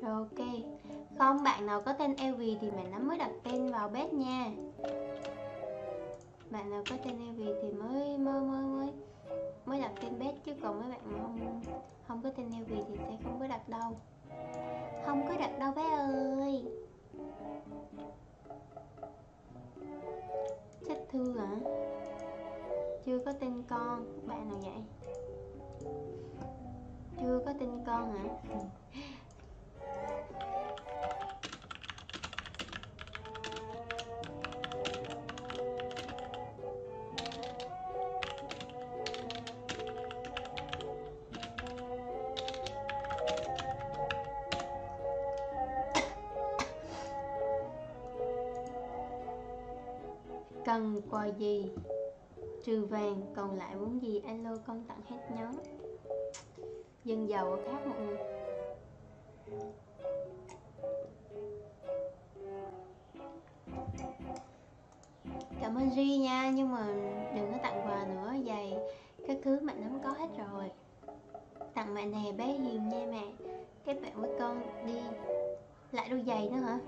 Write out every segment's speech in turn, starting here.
Rồi ok. Không, bạn nào có tên Elvie thì bạn nó mới đặt tên vào bếp nha. Bạn nào có tên Elvie thì mới đặt tên bếp, chứ còn mấy bạn mà không có tên Elvie thì sẽ không có đặt đâu. Không có đặt đâu bé ơi. Sách thư hả? Chưa có tên con. Bạn nào vậy? Chưa có tên con hả? Cần quà gì? Trừ vàng, còn lại muốn gì alo con tặng hết nhóm. Dân giàu ở khác mọi người. Cảm ơn Ri nha, nhưng mà đừng có tặng quà nữa, giày các thứ mẹ nắm có hết rồi. Tặng mẹ nè bé Hiền nha mẹ. Các bạn với con đi. Lại đôi giày nữa hả?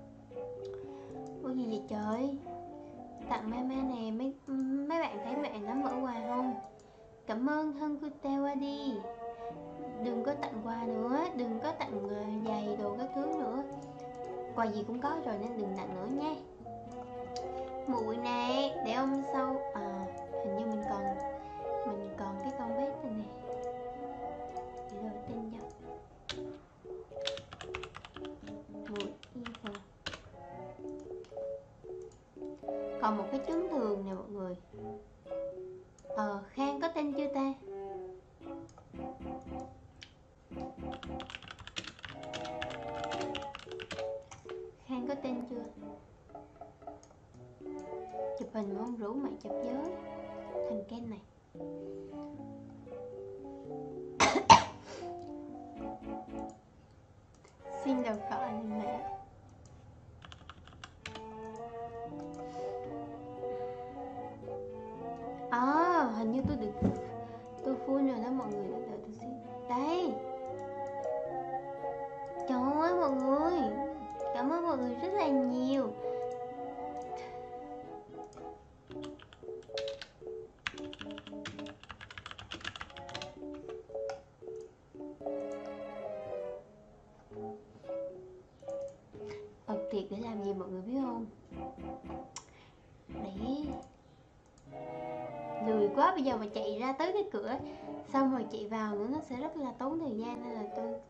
Ủa gì vậy trời? Tặng mama nè, mấy bạn thấy mẹ nắm mở quà không? Cảm ơn thân của tao qua đi. Đừng có tặng quà nữa, đừng có tặng giày đồ các thứ nữa. Quà gì cũng có rồi nên đừng tặng nữa nha. Muội nè, để hôm sau hình như mình còn cái con bếp này nè. Để rồi tin cho muội yêu rồi. Còn một cái trứng thường nè mọi người. Khang có tên chưa ta? Khang có tên chưa? Chụp hình mà không rủ mày chụp với thằng Ken này. Xin đầu gọi lên mẹ. Hình như tôi full rồi đó mọi người. Đợi tôi xin. Đây. Trời ơi mọi người, cảm ơn mọi người rất là nhiều. Tiệc để làm gì mọi người biết không? Để lười quá, bây giờ mà chạy ra tới cái cửa xong rồi chạy vào nữa nó sẽ rất là tốn thời gian, nên là